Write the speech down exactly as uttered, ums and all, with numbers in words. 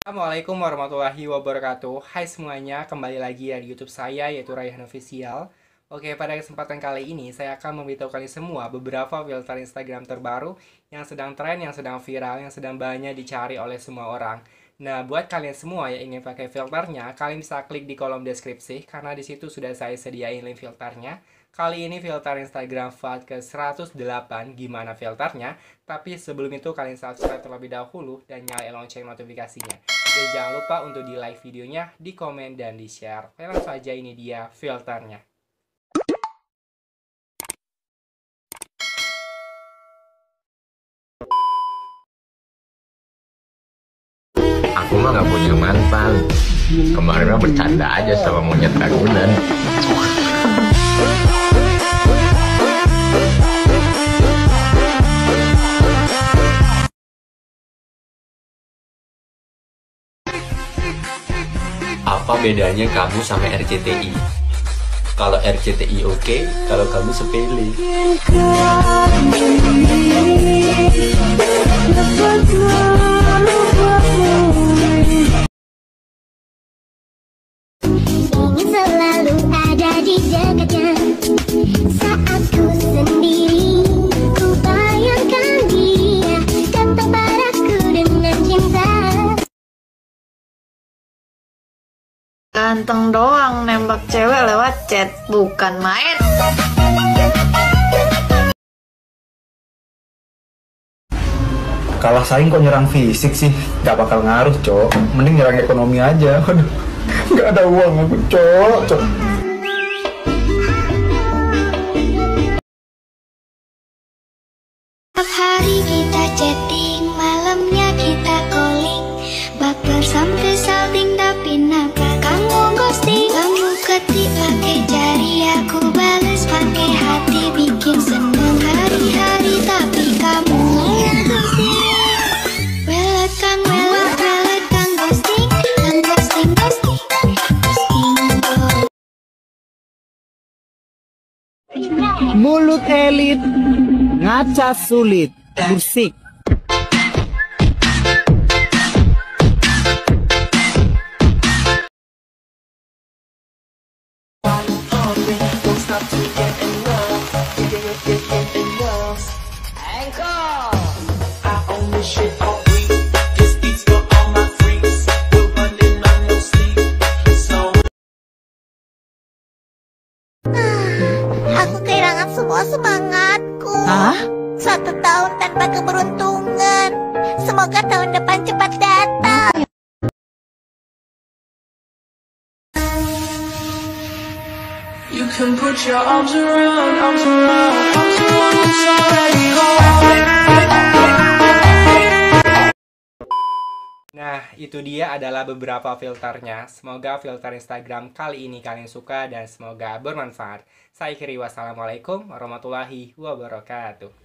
Assalamualaikum warahmatullahi wabarakatuh. Hai semuanya, kembali lagi ya di YouTube saya yaitu Raihan Official. Oke, pada kesempatan kali ini saya akan memberitahu kalian semua beberapa filter Instagram terbaru yang sedang tren, yang sedang viral, yang sedang banyak dicari oleh semua orang. Nah, buat kalian semua yang ingin pakai filternya, kalian bisa klik di kolom deskripsi karena di situ sudah saya sediain link filternya. Kali ini filter Instagram V A D ke seratus delapan, gimana filternya? Tapi sebelum itu kalian subscribe terlebih dahulu dan nyalain lonceng notifikasinya. Dan jangan lupa untuk di like videonya, di komen, dan di share. Oke, langsung aja, ini dia filternya. Aku mah gak punya mantan. Kemarin mah bercanda aja sama monyet Ragunan. Apa bedanya kamu sama R C T I? Kalau R C T I oke, kalau kamu sepele. Ingin selalu ada di dekatnya saat ku sendiri. Ku bayangkan dia datang padaku dengan cinta. Ganteng doang nembak cewek lewat chat, bukan main. Kalah saing kok nyerang fisik sih, gak bakal ngaruh cok. Mending nyerang ekonomi aja. Waduh, gak ada uang aku cok, cok. Setiap hari kita chatting, malamnya kita calling. Baper sampai salting tapi napa kamu ghosting? Kamu ketik pakai jari, aku balas pakai hati. Bikin seneng hari-hari tapi kamu yang ghosting. Welcome, welcome, welcome ghosting, and ghosting, ghosting, ghosting. Mulut elit, ngaca sulit, musik. Aku kehilangan semua semangatku. Hah? Satu tahun tanpa keberuntungan. Semoga tahun depan cepat datang. You can put your arms around, arms around, arms around, it's already gone. Nah, itu dia adalah beberapa filternya. Semoga filter Instagram kali ini kalian suka dan semoga bermanfaat. Saya akhiri, wassalamualaikum warahmatullahi wabarakatuh.